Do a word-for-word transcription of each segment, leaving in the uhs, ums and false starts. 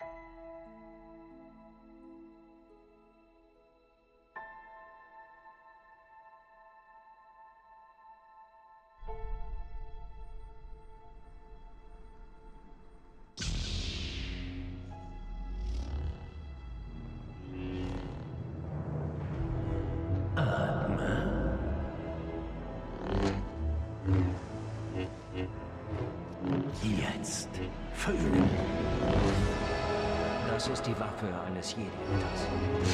Jetzt fühlen. Das ist die Waffe eines Jedi-Ritters.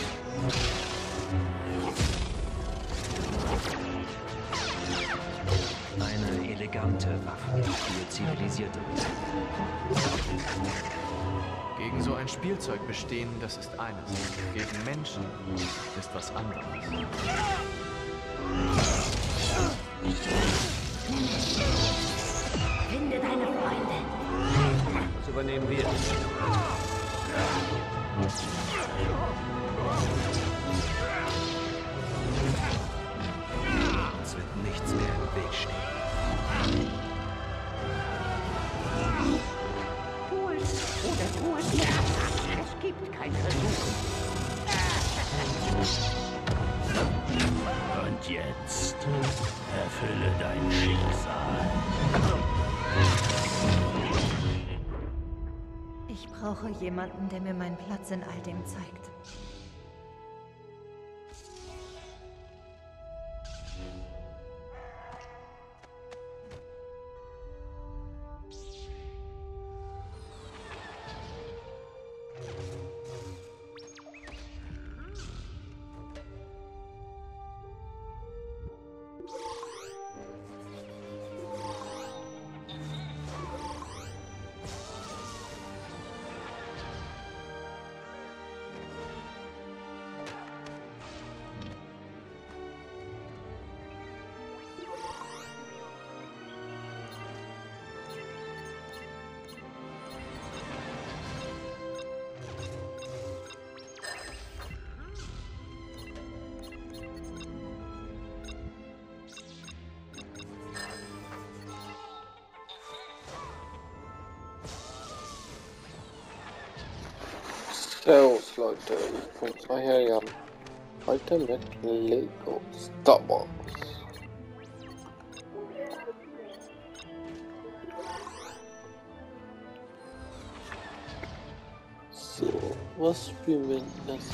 Eine elegante Waffe für zivilisierte Ritter. Gegen so ein Spielzeug bestehen, das ist eines. Gegen Menschen ist was anderes. Finde deine Freunde. Das übernehmen wir. Uns wird nichts mehr im Weg stehen. Tu es oder tu es nicht. Es gibt kein Versuchen. Und jetzt erfülle dein Schicksal. Ich brauche jemanden, der mir meinen Platz in all dem zeigt. Servus Leute, ich bin zwar hier, ja, heute mit Lego Star Wars. So, was spielen wir jetzt?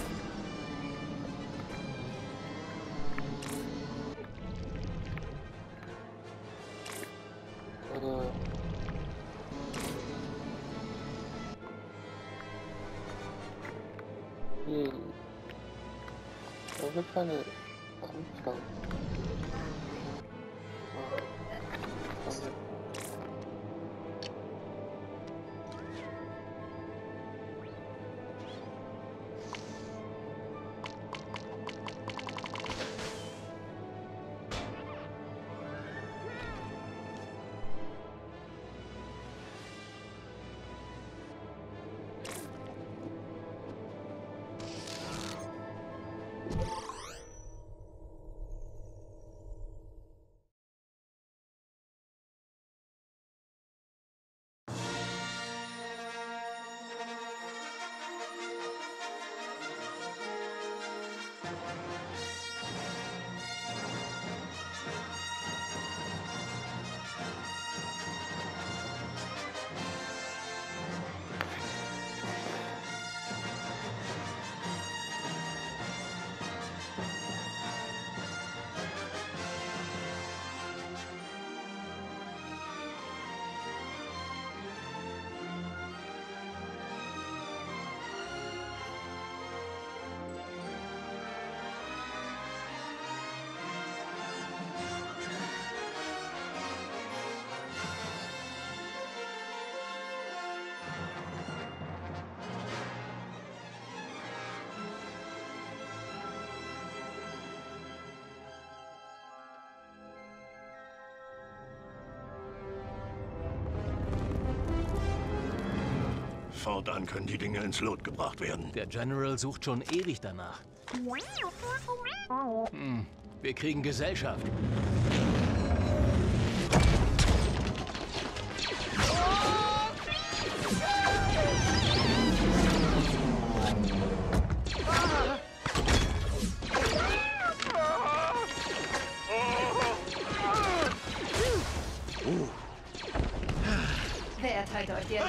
Äh, Hm. Da wird keine Anfang. Fortan können die Dinge ins Lot gebracht werden. Der General sucht schon ewig danach. Hm, wir kriegen Gesellschaft.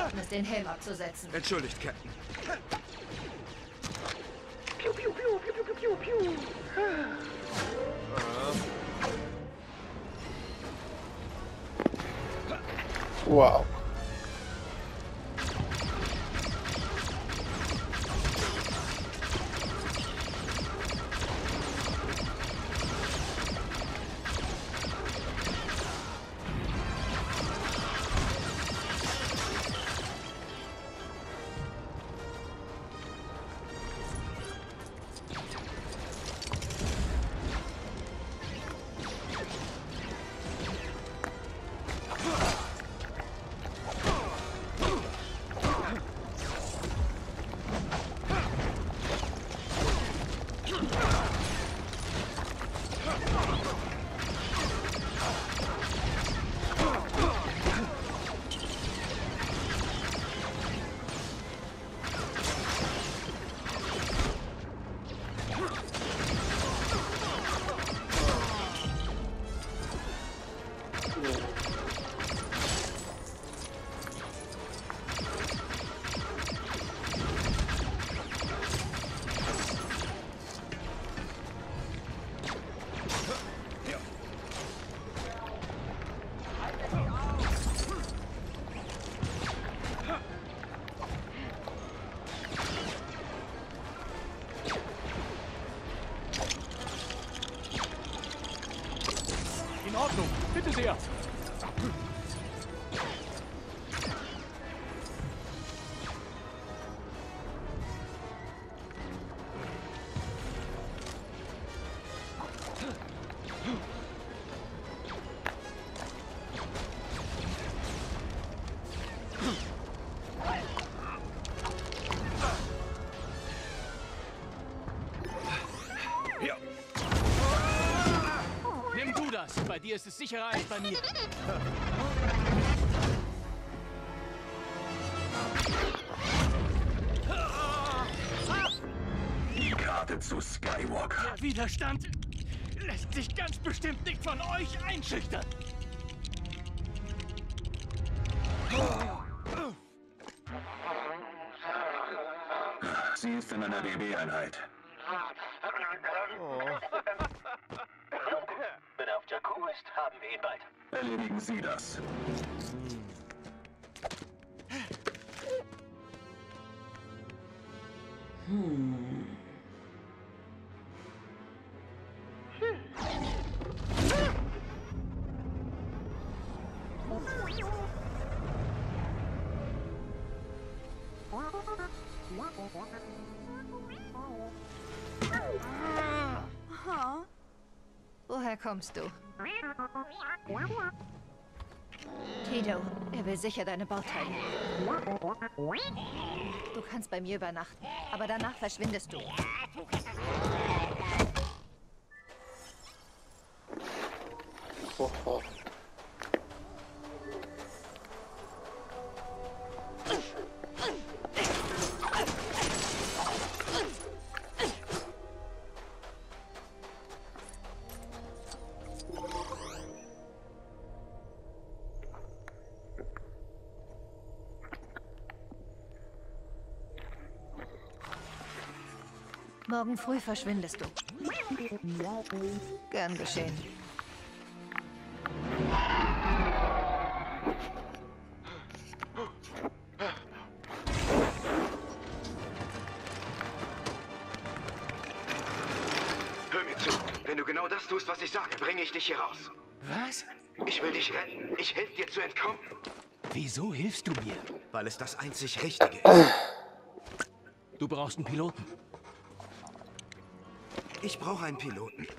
schaffen es, den Helm abzusetzen. Entschuldigt, Captain. Piu, piu, piu, piu, piu, piu, piu. Wow. In Ordnung, bitte sehr. Nimm du das. Bei dir ist es sicherer als bei mir. Die Karte zu Skywalker. Der Widerstand lässt sich ganz bestimmt nicht von euch einschüchtern. Sie ist in einer D B-Einheit. Wenn er auf Jakku ist, haben wir ihn bald. Erledigen Sie das. Woher kommst du? Tito, er will sicher deine Bauteile. Du kannst bei mir übernachten, aber danach verschwindest du. Oha. Morgen früh verschwindest du. Gern geschehen. Hör mir zu. Wenn du genau das tust, was ich sage, bringe ich dich hier raus. Was? Ich will dich retten. Ich helfe dir zu entkommen. Wieso hilfst du mir? Weil es das einzig Richtige ist. Du brauchst einen Piloten. Ich brauche einen Piloten.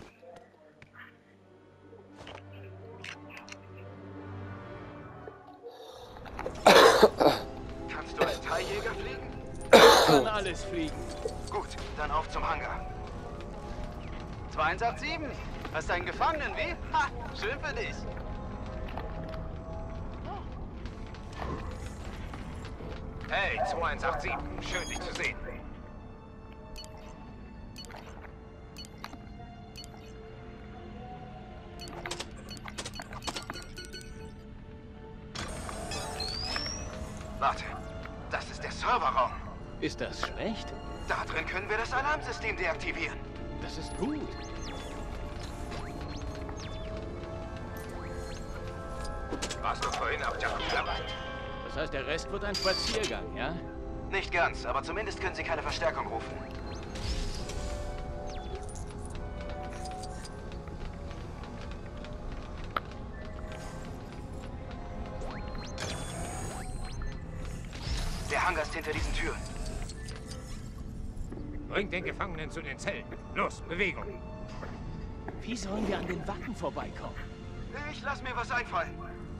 Kannst du als Teiljäger fliegen? Ich kann alles fliegen. Gut, dann auf zum Hangar. zwei eins acht sieben. Hast einen Gefangenen, wie? Ha, schön für dich. Hey, zwei eins acht sieben. Schön, dich zu sehen. Warte. Ist das schlecht? Da drin können wir das Alarmsystem deaktivieren. Das ist gut. Warst du vorhin auf der Arbeit? Das heißt, der Rest wird ein Spaziergang, ja? Nicht ganz, aber zumindest können Sie keine Verstärkung rufen. Der Hangar ist hinter diesen Türen. Bringt den Gefangenen zu den Zellen. Los, Bewegung. Wie sollen wir an den Wachen vorbeikommen? Ich lass mir was einfallen.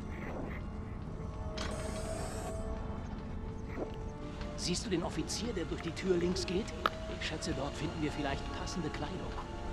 Siehst du den Offizier, der durch die Tür links geht? Ich schätze, dort finden wir vielleicht passende Kleidung.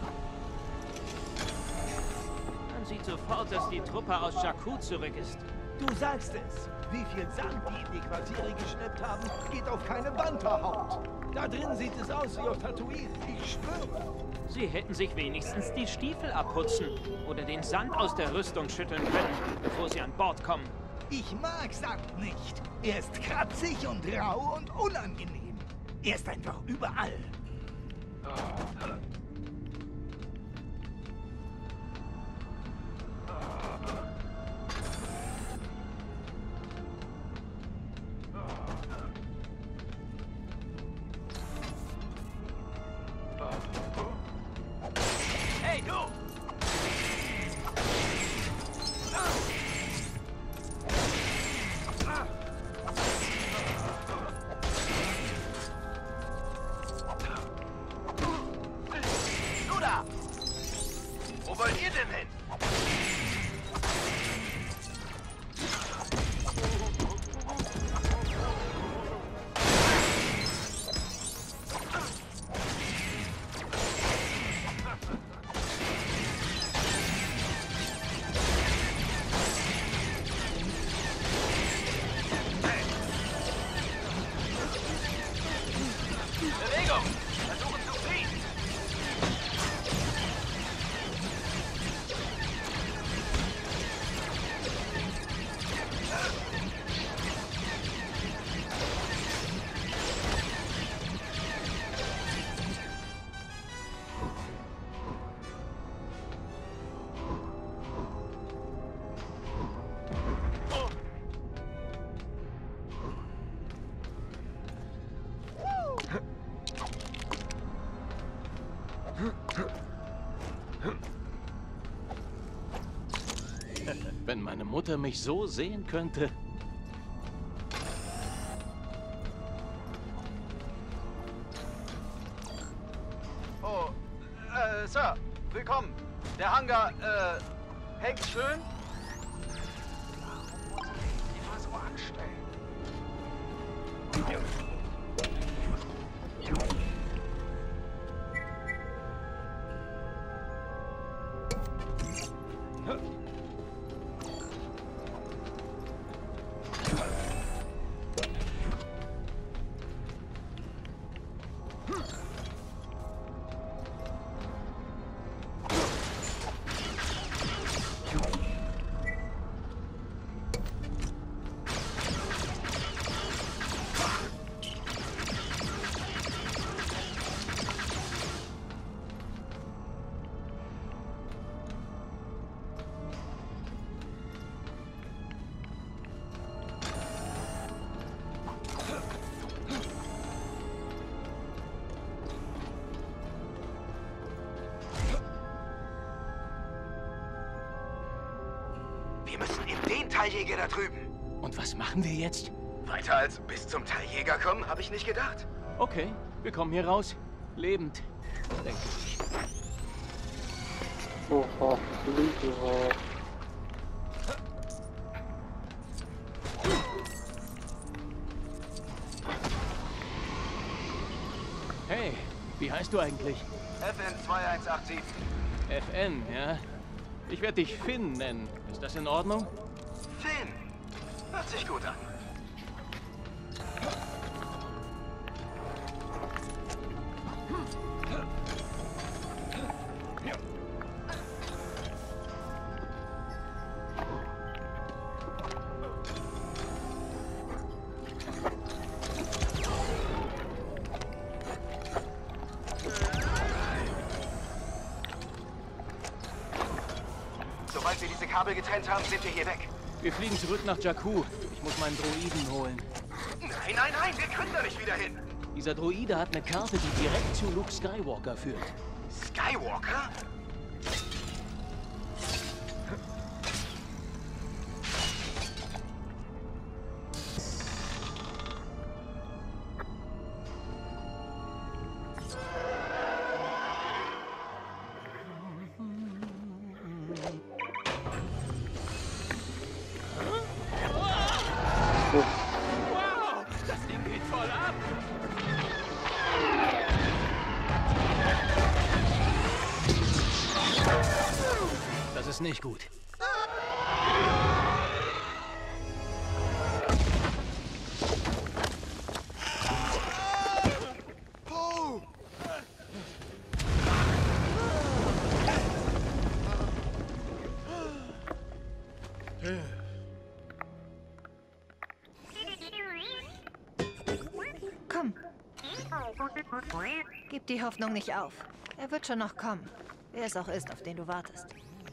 Man sieht sofort, dass die Truppe aus Jakku zurück ist. Du sagst es. Wie viel Sand die in die Quartiere geschleppt haben, geht auf keine Wanderhaut. Da drin sieht es aus wie auf Tatooine. Ich schwöre. Sie hätten sich wenigstens die Stiefel abputzen oder den Sand aus der Rüstung schütteln können, bevor sie an Bord kommen. Ich mag Sand nicht. Er ist kratzig und rau und unangenehm. Er ist einfach überall. Hey, du! Du da! Wo wollt ihr denn hin? Bewegung! Versuchen zu fliehen! Wenn meine Mutter mich so sehen könnte. Oh, äh, Sir, willkommen. Der Hangar, äh, hängt schön. Die war so anstrengend. Wir müssen in den Teiljäger da drüben. Und was machen wir jetzt? Weiter als bis zum Teiljäger kommen, habe ich nicht gedacht. Okay, wir kommen hier raus. Lebend, denke ich. Oha, Liebe. Hey, wie heißt du eigentlich? F N zwei eins acht sieben. F N, ja? Ich werde dich Finn nennen. Ist das in Ordnung? Finn! Hört sich gut an. Sobald wir diese Kabel getrennt haben, sind wir hier weg. Wir fliegen zurück nach Jakku. Ich muss meinen Droiden holen. Nein, nein, nein, wir können da nicht wieder hin. Dieser Droide hat eine Karte, die direkt zu Luke Skywalker führt. Skywalker? Wow, das Ding geht voll ab. Das ist nicht gut. Komm. Gib die Hoffnung nicht auf. Er wird schon noch kommen. Wer es auch ist, auf den du wartest.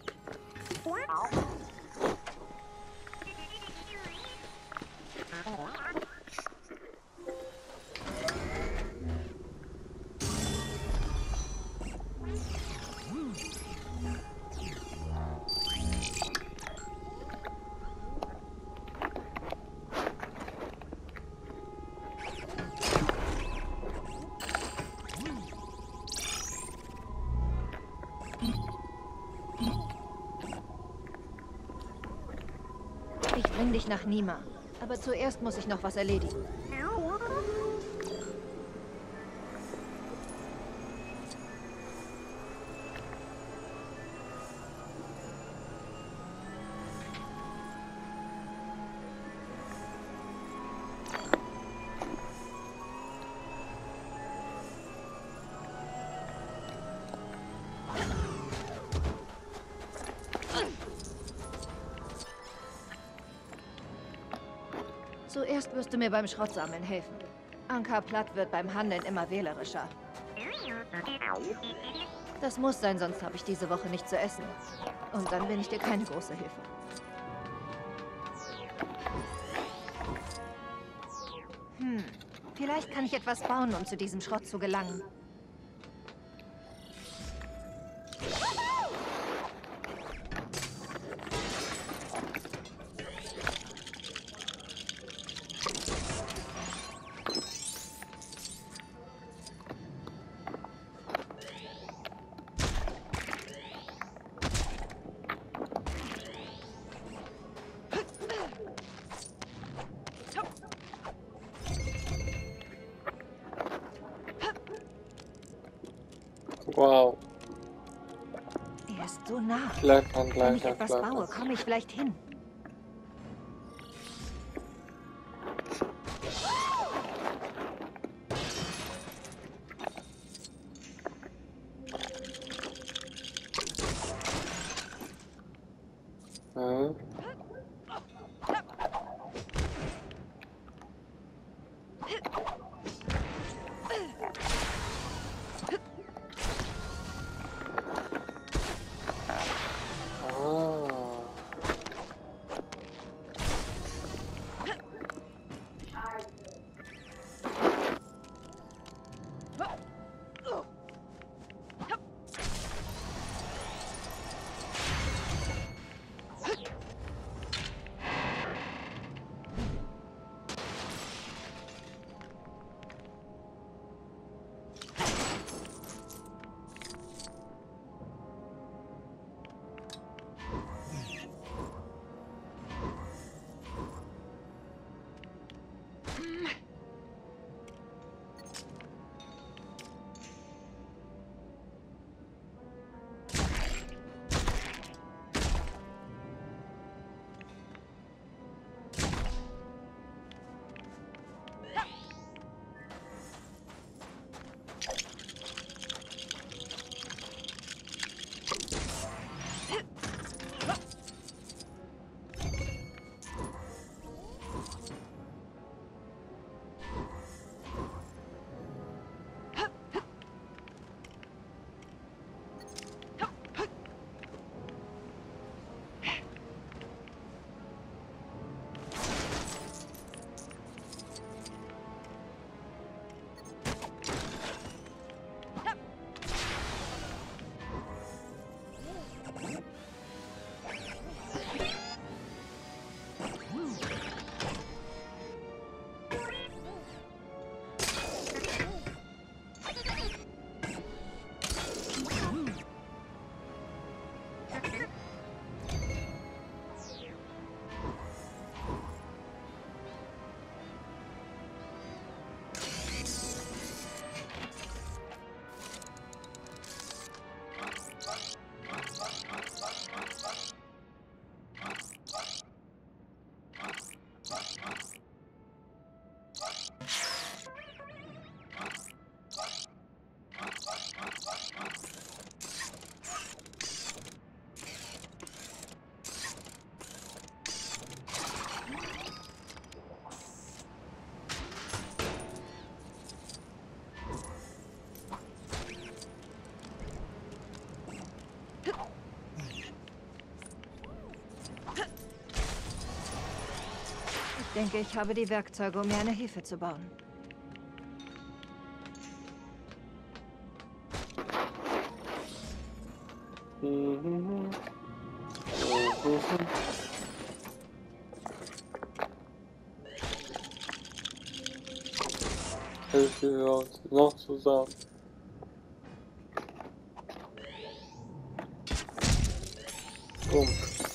Ich bring dich nach Nima. Aber zuerst muss ich noch was erledigen. Zuerst wirst du mir beim Schrottsammeln helfen. Ankar Platt wird beim Handeln immer wählerischer. Das muss sein, sonst habe ich diese Woche nichts zu essen. Und dann bin ich dir keine große Hilfe. Hm, vielleicht kann ich etwas bauen, um zu diesem Schrott zu gelangen. Wow. Er ist so nah. Klettern, Wenn ich klettern, etwas klettern. baue, komme ich vielleicht hin. Hm. Ich denke, ich habe die Werkzeuge, um mir eine Hefe zu bauen. Mhm. Mhm. Hilfe uns noch zusammen. Bumm.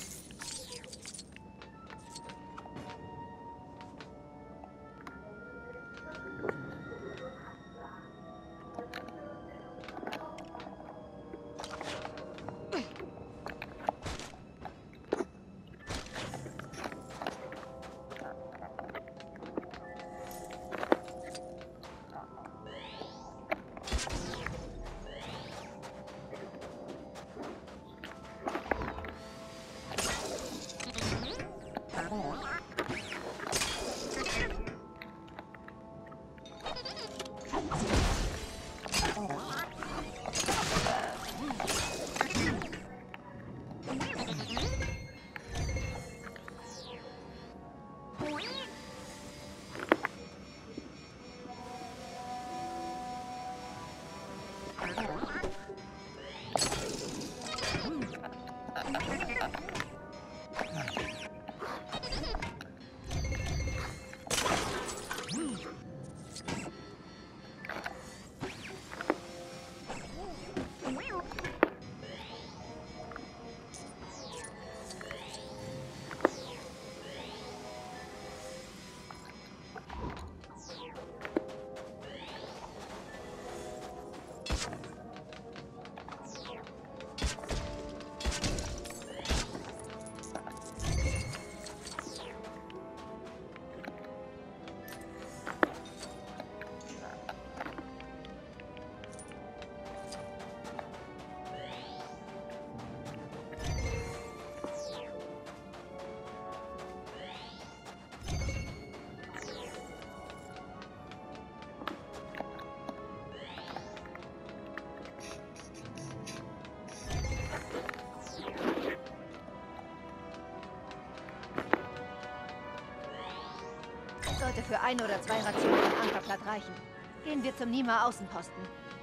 Sollte für ein oder zwei Rationen am Ankerplatz reichen. Gehen wir zum Nima Außenposten.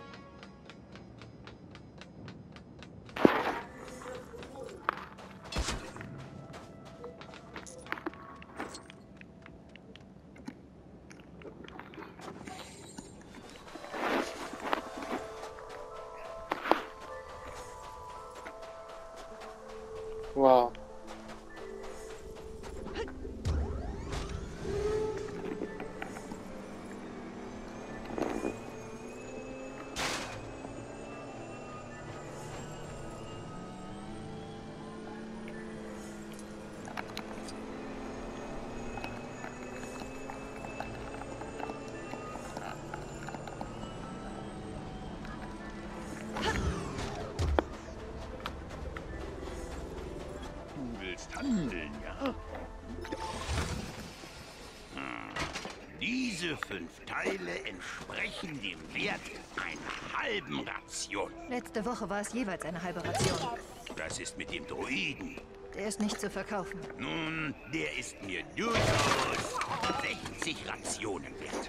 Wow. Handeln, ja? Hm. Diese fünf Teile entsprechen dem Wert einer halben Ration. Letzte Woche war es jeweils eine halbe Ration. Das ist mit dem Droiden. Der ist nicht zu verkaufen. Nun, der ist mir durchaus sechzig Rationen wert.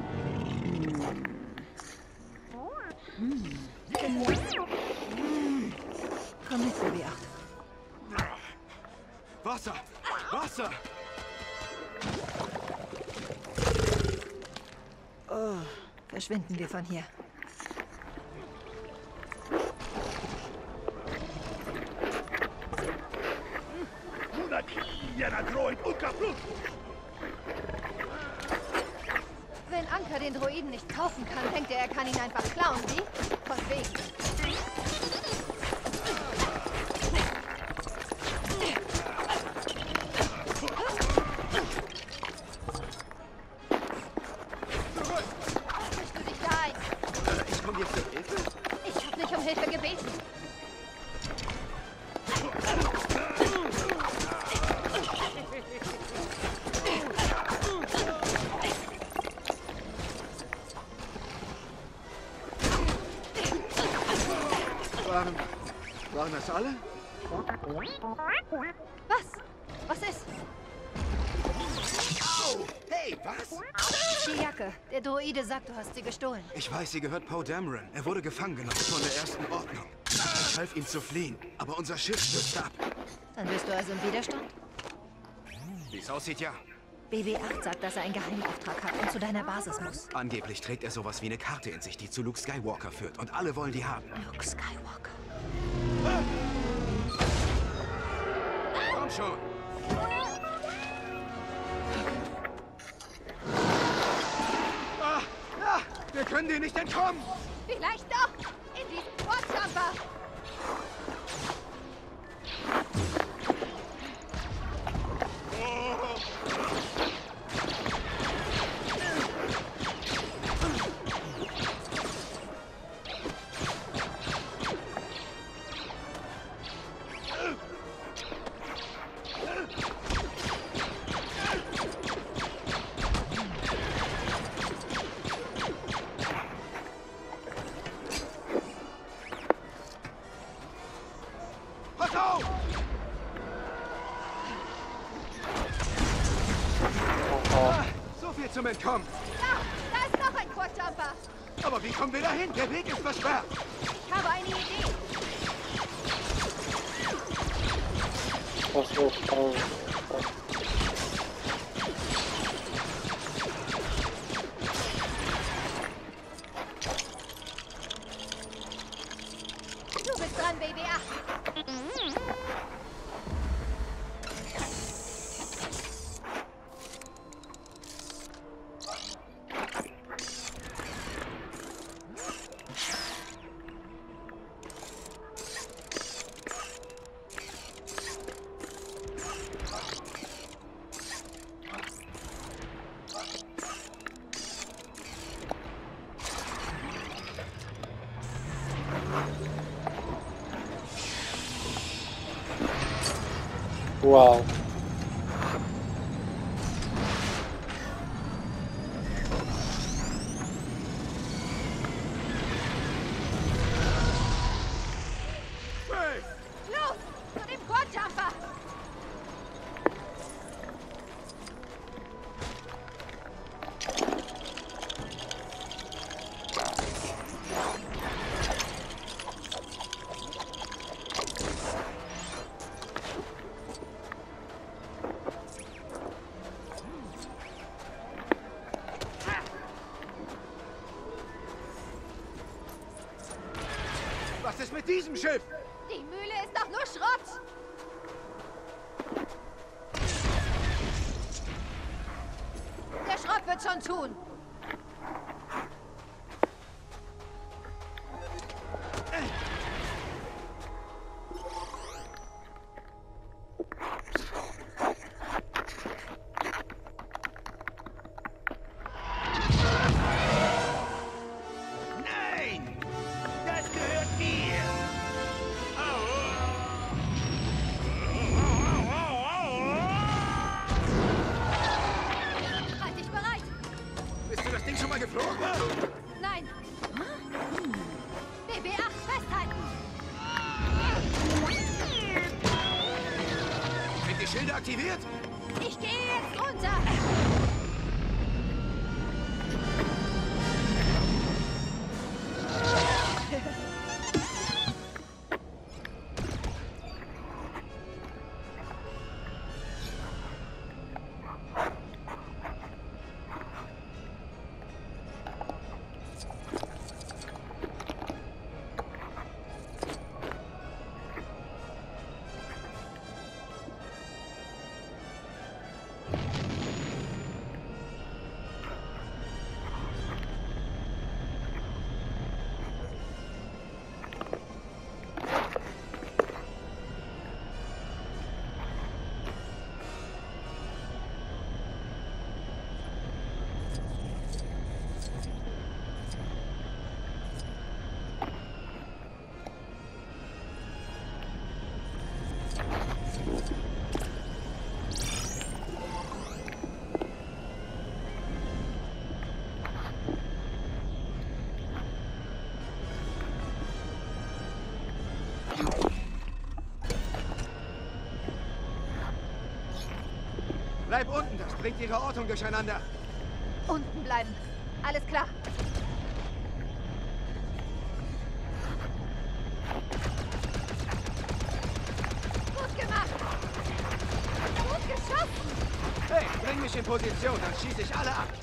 Hm. Komm mit, Baby acht. Wasser! Wasser! Oh, verschwinden wir von hier. Wenn Anker den Droiden nicht kaufen kann, denkt er, er kann ihn einfach klauen, wie? Von wegen. Hilfe gebeten. Waren, waren das alle? Was? Was ist? Oh, hey, was? Die Jacke. Der Droide sagt, du hast sie gestohlen. Ich weiß, sie gehört Poe Dameron. Er wurde gefangen genommen von der ersten Ordnung. Ich half ihm zu fliehen, aber unser Schiff stürzte ab. Dann bist du also im Widerstand? Wie es aussieht, ja. B B acht sagt, dass er einen Geheimauftrag hat und zu deiner Basis muss. Angeblich trägt er sowas wie eine Karte in sich, die zu Luke Skywalker führt. Und alle wollen die haben. Luke Skywalker. Komm schon. Ah, ah, wir können dir nicht entkommen. Vielleicht doch! In diesen Quadjumper! Pass auf! Ah, so viel zum Entkommen. Ja, da ist noch ein Quadjumper! Aber wie kommen wir dahin? Der Weg ist versperrt. Ich habe eine Idee. Das wird spannend. Du bist dran, B B acht. Wow. Los, zu dem Quadjumper! Was ist mit diesem Schiff? Die Mühle ist doch nur Schrott! Der Schrott wird schon tun. Nein! Das gehört dir! Halt dich bereit! Bist du das Ding schon mal geflogen? Nein! B B acht festhalten! Sind die Schilde aktiviert? Ich gehe jetzt runter! Bleib unten, das bringt ihre Ortung durcheinander. Unten bleiben. Alles klar. Gut gemacht. Gut geschossen. Hey, bring mich in Position, dann schieße ich alle ab.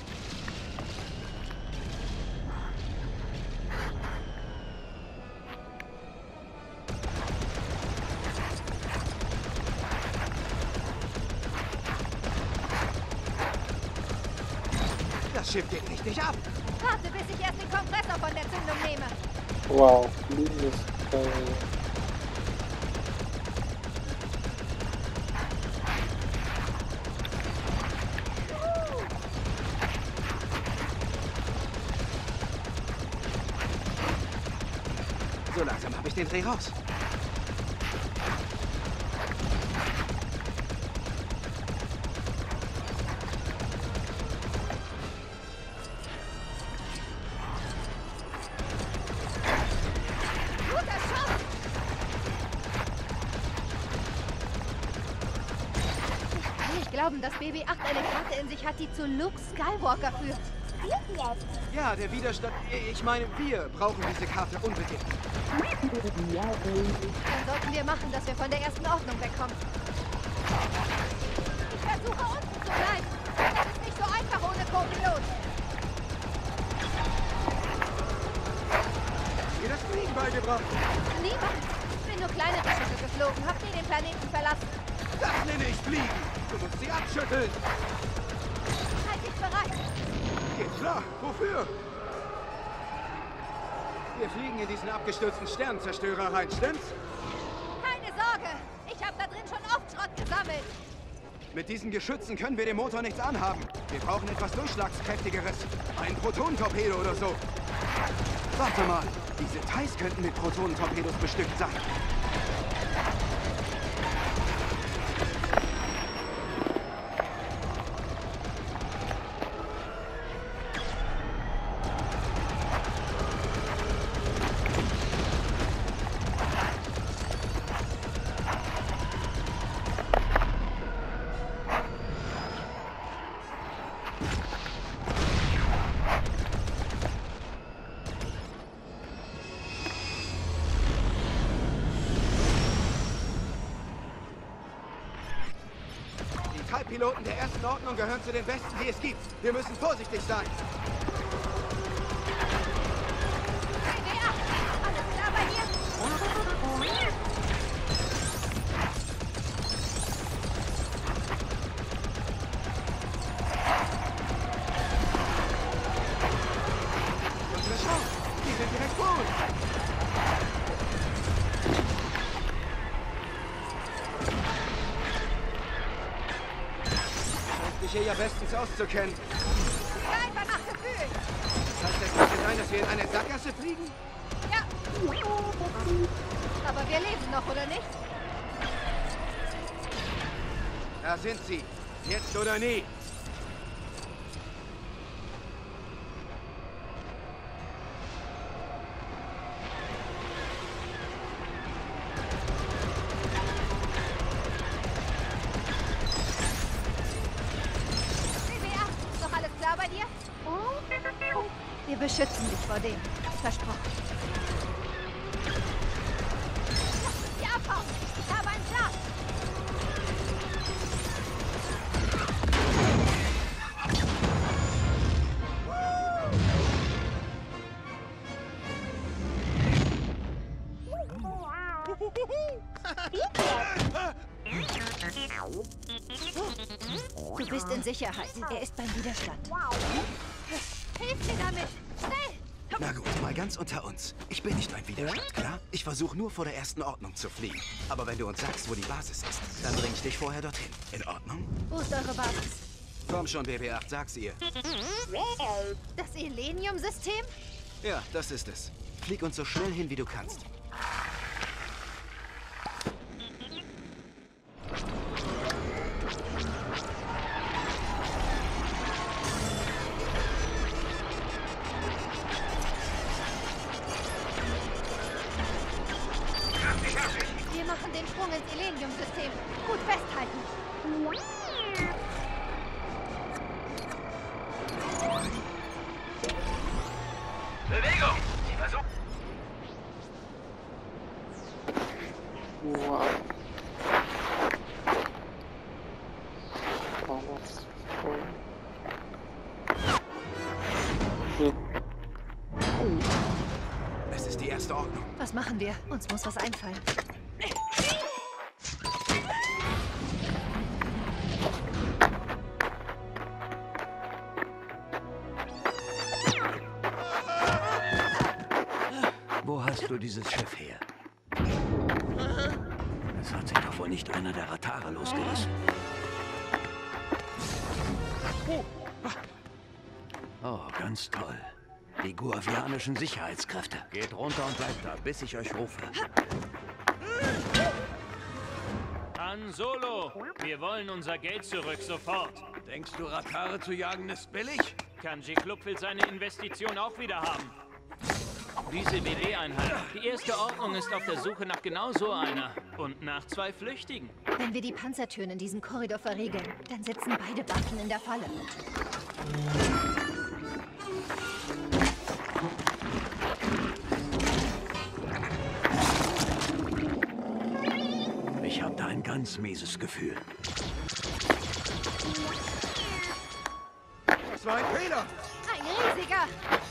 Das Schiff geht richtig ab. Warte, bis ich erst den Kompressor von der Zündung nehme. Wow, Fliegen ist geil. So langsam habe ich den Dreh raus. Glauben, dass B B acht eine Karte in sich hat, die zu Luke Skywalker führt. Ja, der Widerstand... Ich meine, wir brauchen diese Karte unbedingt. Dann sollten wir machen, dass wir von der ersten Ordnung wegkommen. Ich versuche unten zu bleiben. Das ist nicht so einfach ohne Co-Pilot. Dir das Fliegen beigebracht? Niemand. Ich bin nur kleinere Schiffe geflogen, hab nie den Planeten verlassen. Das nenne ich Fliegen. Du musst sie abschütteln. Halt dich bereit. Geht klar. Wofür? Wir fliegen in diesen abgestürzten Sternenzerstörer rein, stimmt's? Keine Sorge. Ich habe da drin schon oft Schrott gesammelt. Mit diesen Geschützen können wir dem Motor nichts anhaben. Wir brauchen etwas Durchschlagskräftigeres. Ein Protonentorpedo oder so. Warte mal. Diese Thais könnten mit Protonentorpedos bestückt sein. Die Piloten der ersten Ordnung gehören zu den besten, die es gibt. Wir müssen vorsichtig sein. B B acht, alles klar bei dir? Unsere Chance, die sind direkt vor uns. Hier ja bestens auszukennen. Einfach nach Gefühl. Das heißt, es könnte sein, dass wir in eine Sackgasse fliegen? Ja. Aber wir leben noch, oder nicht? Da sind sie. Jetzt oder nie. Wir beschützen dich vor dem. Versprochen. Lass sie abhauen. Ich habe einen Plan. Du bist in Sicherheit. Er ist beim Widerstand. Hilf mir damit! Schnell! Na gut, mal ganz unter uns. Ich bin nicht ein Widerstand, klar? Ich versuche nur vor der ersten Ordnung zu fliegen. Aber wenn du uns sagst, wo die Basis ist, dann bring ich dich vorher dorthin. In Ordnung? Wo ist eure Basis? Komm schon, B B acht, sag's ihr. Das Elenium-System? Ja, das ist es. Flieg uns so schnell hin, wie du kannst. Wir machen den Sprung ins Elenium-System. Gut festhalten. Wow. Es ist die erste Ordnung. Was machen wir? Uns muss was einfallen. Wo hast du dieses Schiff her? Es hat sich doch wohl nicht einer der Ratare losgerissen. Oh, ganz toll. Die guavianischen Sicherheitskräfte. Geht runter und bleibt da, bis ich euch rufe. Han Solo, wir wollen unser Geld zurück, sofort. Denkst du, Ratare zu jagen ist billig? Kanji Club will seine Investition auch wieder haben. Diese B D-Einheit. Die erste Ordnung ist auf der Suche nach genau so einer. Und nach zwei Flüchtigen. Wenn wir die Panzertüren in diesem Korridor verriegeln, dann sitzen beide Waffen in der Falle. Ich habe da ein ganz mieses Gefühl. Das war ein Fehler! Ein riesiger!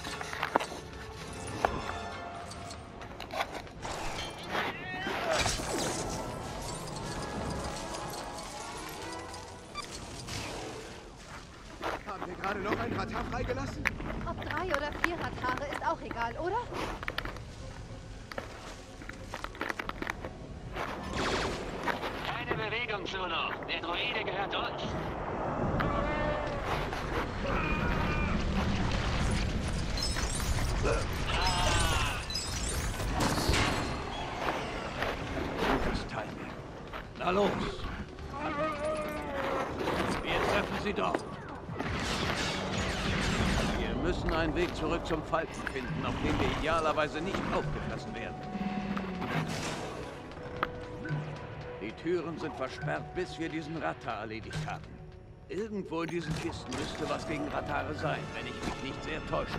Haben wir gerade noch einen Ratar freigelassen? Ob drei oder vier Ratare ist auch egal, oder? Keine Bewegung, Solo. Der Droide gehört uns. Gutes Timing. Na los! Wir treffen sie dort. Wir müssen einen Weg zurück zum Falken finden, auf dem wir idealerweise nicht aufgefressen werden. Die Türen sind versperrt, bis wir diesen Ratar erledigt haben. Irgendwo in diesen Kisten müsste was gegen Ratare sein, wenn ich mich nicht sehr täusche.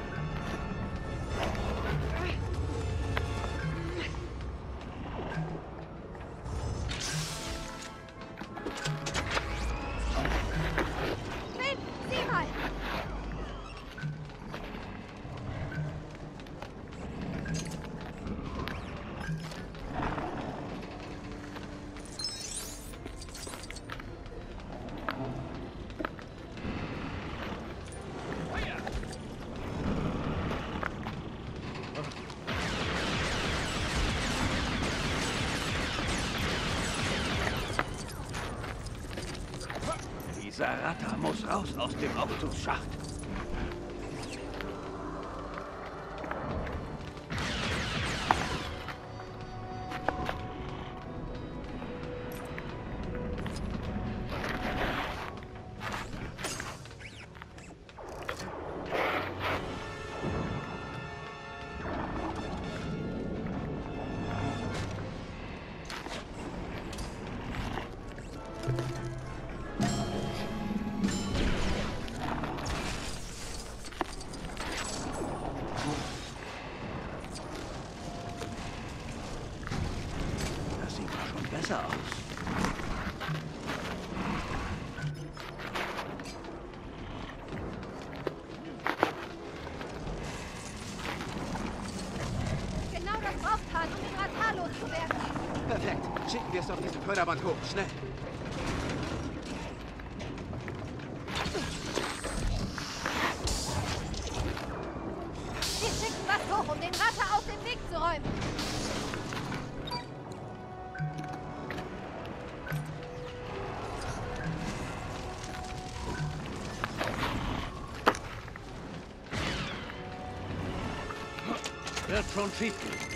Finn, sieh mal! Dieser Ratter muss raus aus dem Aufzugsschacht. Das sieht doch schon besser aus. Genau das braucht Han, um den Ratar loszuwerden. Perfekt. Schicken wir es auf diese Förderband hoch. Schnell. Wir schicken was hoch, um den Ratter aus dem Weg zu räumen. Wird schon schief gehen.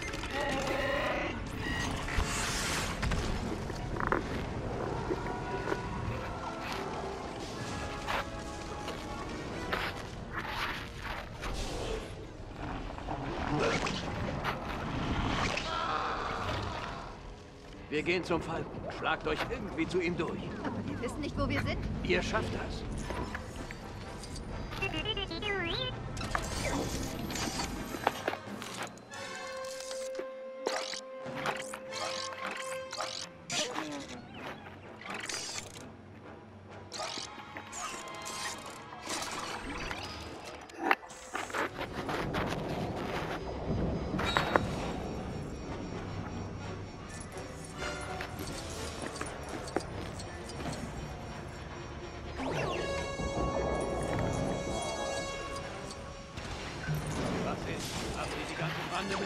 Wir gehen zum Falken. Schlagt euch irgendwie zu ihm durch. Aber wir wissen nicht, wo wir sind. Ihr schafft das.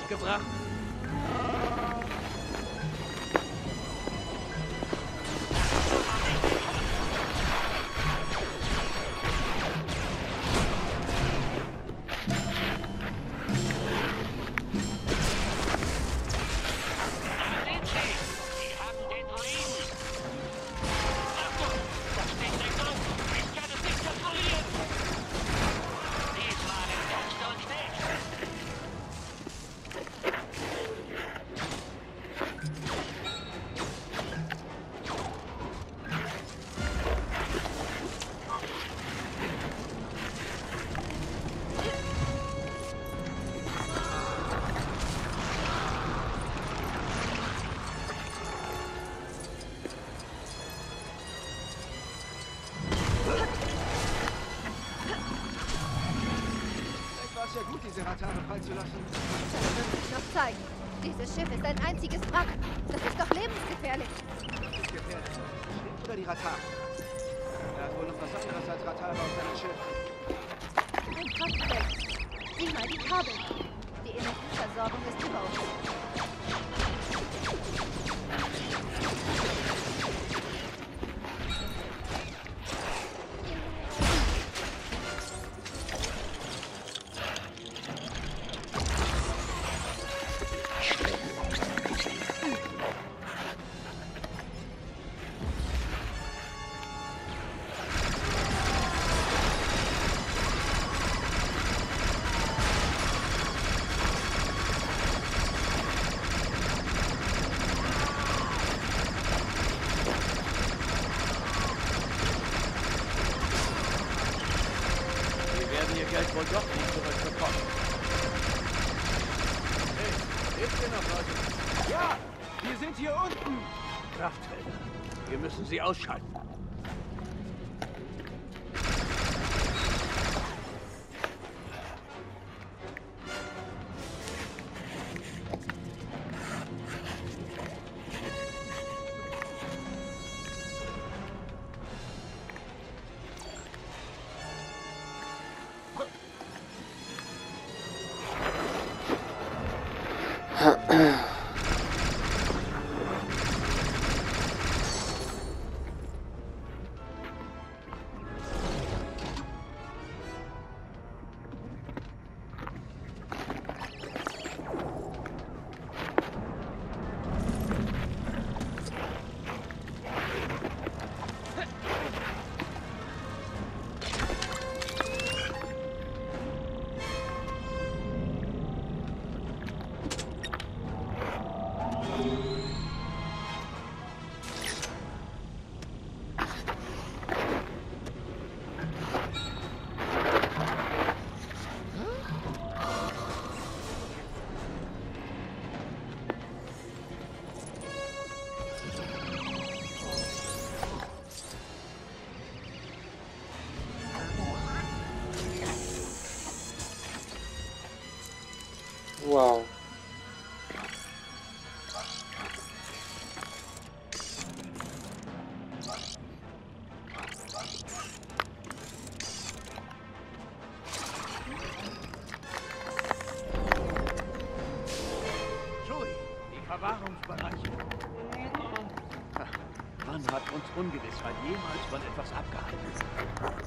mitgebracht? Ja gut, diese Ratare freizulassen. Das wird sich noch zeigen. Dieses Schiff ist ein einziges Wrack. Das ist doch lebensgefährlich. Ist gefährlich. Oder die Ratare? Er hat wohl noch was anderes als Ratare auf seinem Schiff. Ein Kraftfeld. Sieh mal die Kabel. Die Energieversorgung ist über uns. Geld wohl doch nicht zurückbekommen. Hey, lebt ihr noch, Leute? Ja, wir sind hier unten. Kraftfelder. Wir müssen sie ausschalten. Wow. Joey, die Verwahrungsbereiche. Wann hat uns Ungewissheit jemals von etwas abgehalten?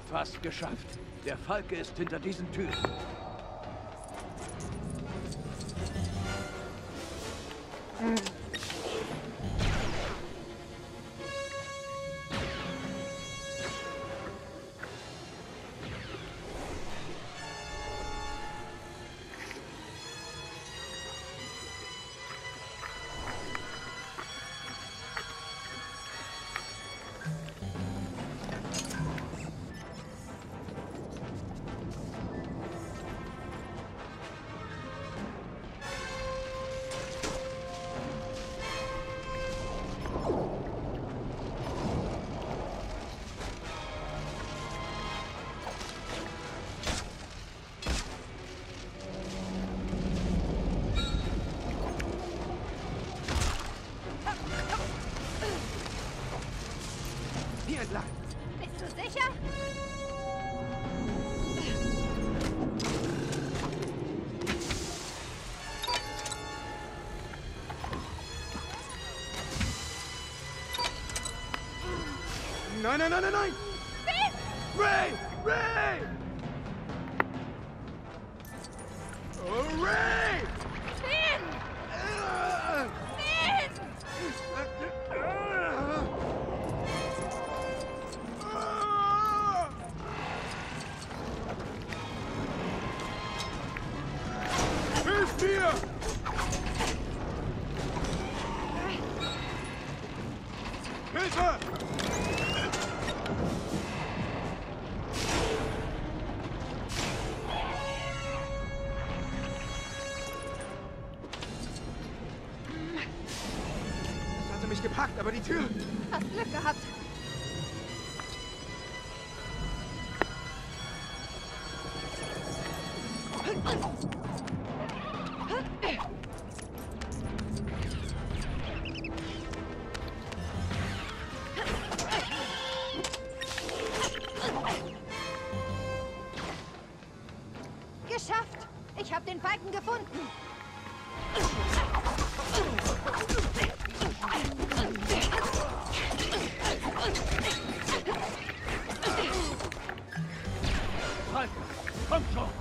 Fast geschafft. Der Falke ist hinter diesen Türen. Hm. Hier entlang. Bist du sicher? Nein, nein, nein, nein, nein! Ray! Ray! Oh, Ray! Finn! Finn! Hilf mir! Hilfe! Das hatte mich gepackt, aber die Tür... Hast Glück gehabt. Geschafft! Ich habe den Balken gefunden. Falke, komm schon!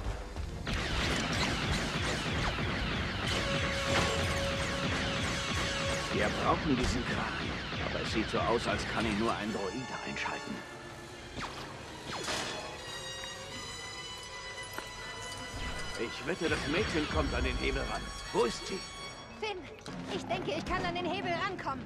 Wir brauchen diesen Kran. Aber es sieht so aus, als kann ihn nur ein Droide einschalten. Ich wette, das Mädchen kommt an den Hebel ran. Wo ist sie? Finn, ich denke, ich kann an den Hebel rankommen.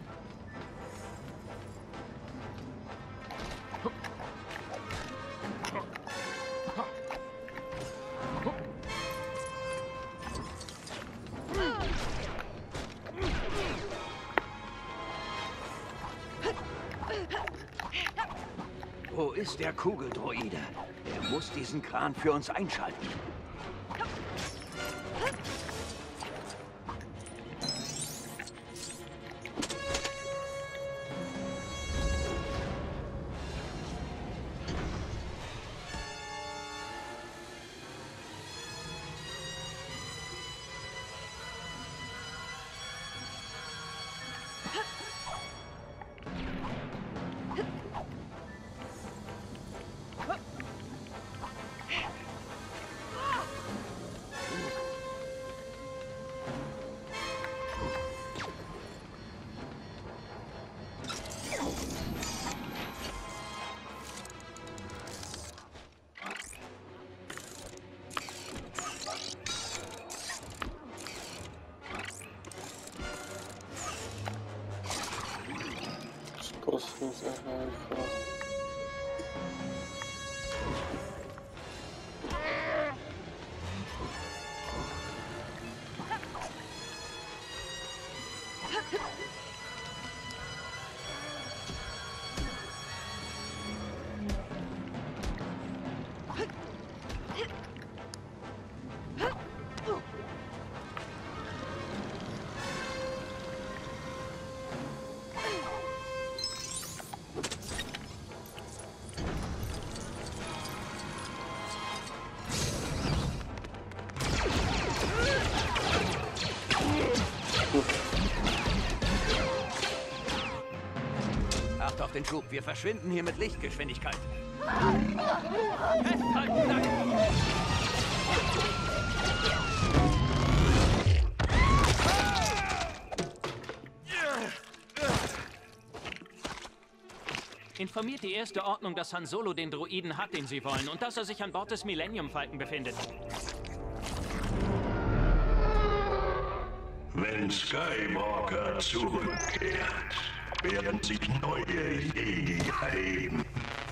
Wo ist der Kugeldroide? Er muss diesen Kran für uns einschalten. den Schub. Wir verschwinden hier mit Lichtgeschwindigkeit. Festhalten, Nacken! Informiert die Erste Ordnung, dass Han Solo den Droiden hat, den sie wollen, und dass er sich an Bord des Millennium Falcon befindet. Wenn Skywalker zurückkehrt, werden sich neue Jedi erheben.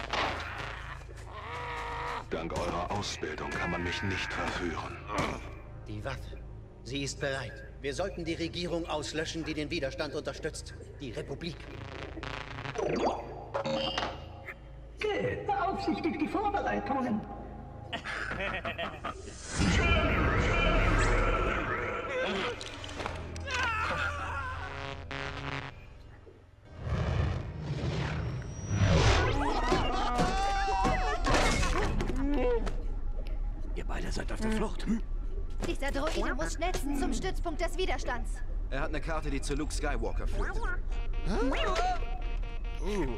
Dank eurer Ausbildung kann man mich nicht verführen. Die Waffe. Sie ist bereit. Wir sollten die Regierung auslöschen, die den Widerstand unterstützt. Die Republik. Sil beaufsichtigt die Vorbereitungen. Ihr beide seid auf der Flucht, hm? Dieser Droide muss schnellstens zum Stützpunkt des Widerstands. Er hat eine Karte, die zu Luke Skywalker führt. Uh.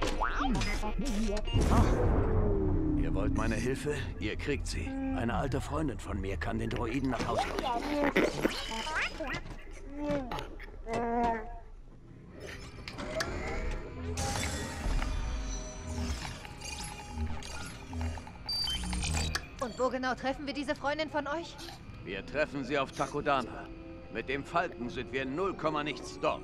Ihr wollt meine Hilfe? Ihr kriegt sie. Eine alte Freundin von mir kann den Droiden nach Hause bringen. Und wo genau treffen wir diese Freundin von euch? Wir treffen sie auf Takodana. Mit dem Falken sind wir in null Komma nichts dort.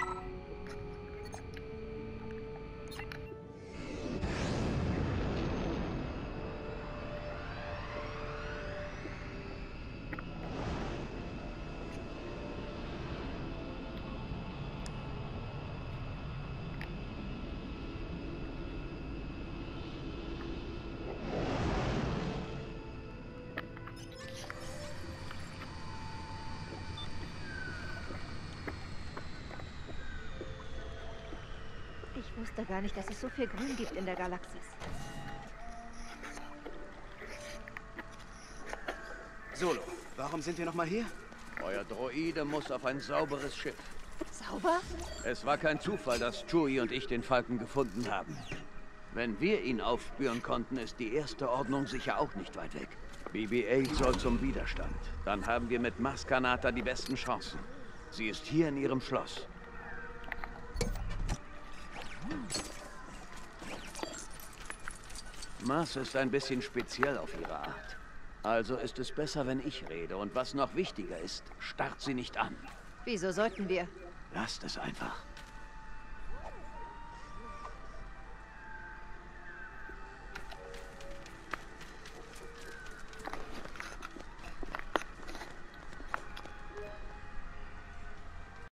Ich wusste gar nicht, dass es so viel Grün gibt in der Galaxis. Solo, warum sind wir noch mal hier? Euer Droide muss auf ein sauberes Schiff. Sauber? Es war kein Zufall, dass Chewie und ich den Falken gefunden haben. Wenn wir ihn aufspüren konnten, ist die Erste Ordnung sicher auch nicht weit weg. B B acht soll zum Widerstand. Dann haben wir mit Maz Kanata die besten Chancen. Sie ist hier in ihrem Schloss. Maz ist ein bisschen speziell auf ihre Art. Also ist es besser, wenn ich rede. Und was noch wichtiger ist, starrt sie nicht an. Wieso sollten wir? Lasst es einfach.